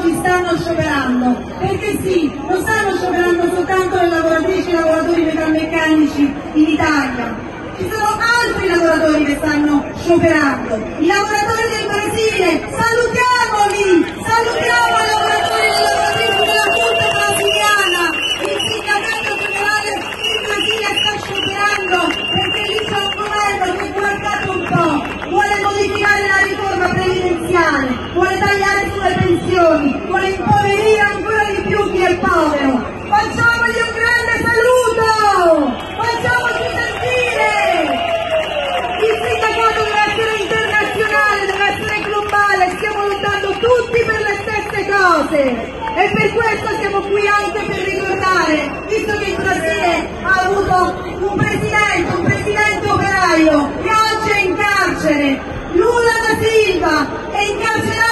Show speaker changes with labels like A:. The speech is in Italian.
A: oggi stanno scioperando, perché sì, non stanno scioperando soltanto le lavoratrici e i lavoratori metalmeccanici in Italia, ci sono altri lavoratori che stanno scioperando, i lavoratori del Brasile, salutiamoli, salutiamo i lavoratori e le lavoratrici della Punta Brasiliana, il sindacato generale in Brasile sta scioperando perché lì c'è un governo che, guardate un po', vuole modificare la riforma previdenziale, vuole tagliare sulle pensioni, vuole impoverire ancora di più chi è povero. Facciamogli un grande saluto! Facciamoci sentire! Il sindacato deve essere internazionale, deve essere globale, stiamo lottando tutti per le stesse cose e per questo siamo qui anche per ricordare, visto che il Brasile ha avuto un presidente operaio che oggi è in carcere, Lula da Silva è incarcerato